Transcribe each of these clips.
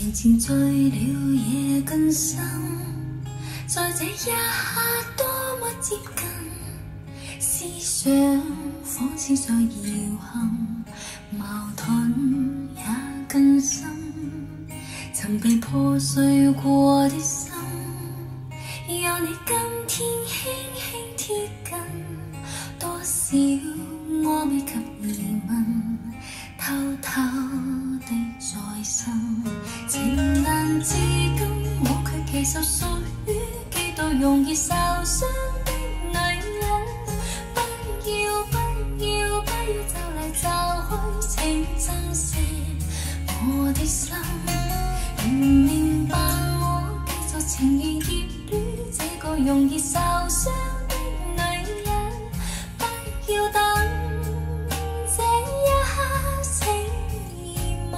人漸醉了夜更深，在這一刻多麼接近，思想仿似在搖撼，矛盾也更深，曾被破碎過的心，有你今天輕輕貼近，多少我未及疑問，偷偷地在心，情難至今我卻其實屬於幾度容易受傷的女人，不要就嚟就去，請珍惜我的心，願明白我繼續情願熱戀這個容易受傷的女人，不要等這一刻請問，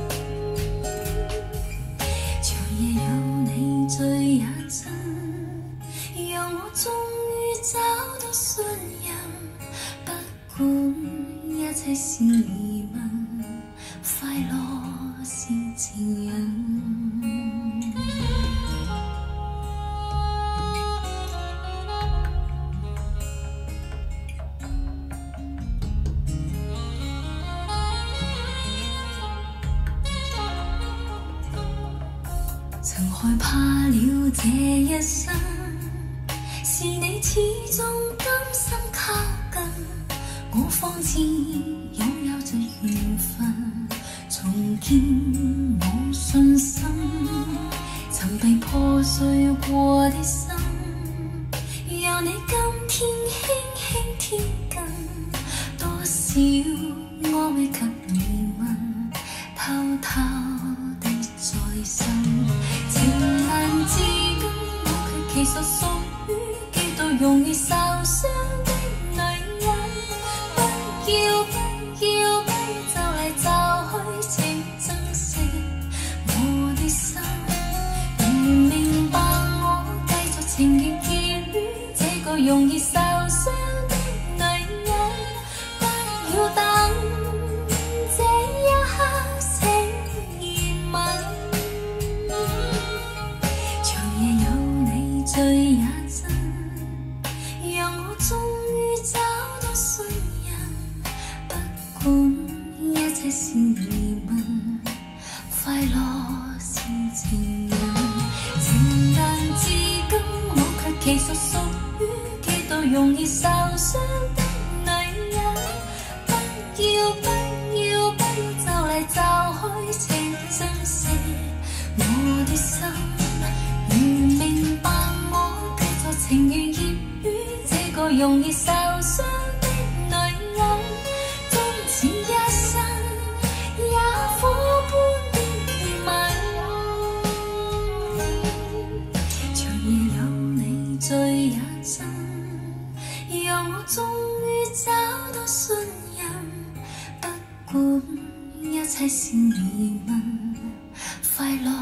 長夜有你醉也真，讓我終於找到信任，不管一切是疑問，快樂是情人。曾害怕了這一生，是你始終甘心靠近，我方知擁有着緣分，重建我信心，曾被破碎過的心，有你今天輕輕貼近，多少我未及疑問，偷偷地在心，情難至今我卻其實屬於幾度容易受傷的女人，不要就嚟就去，請珍惜我的心，願明白我繼續情願熱戀這個容易受傷的女人，不要等這一刻請問，長夜有你醉也真，讓我終於找到信任，不管一切是疑問，快樂是情人。情難至今我卻其實屬於幾度容易受傷的女人，不要就嚟就去，請珍惜我的心，願明白我繼續情願熱戀這個容易受傷的女人，終此一生也火般的熱吻，長夜有你醉也真，讓我終於找到信任，不管一切是疑問，快樂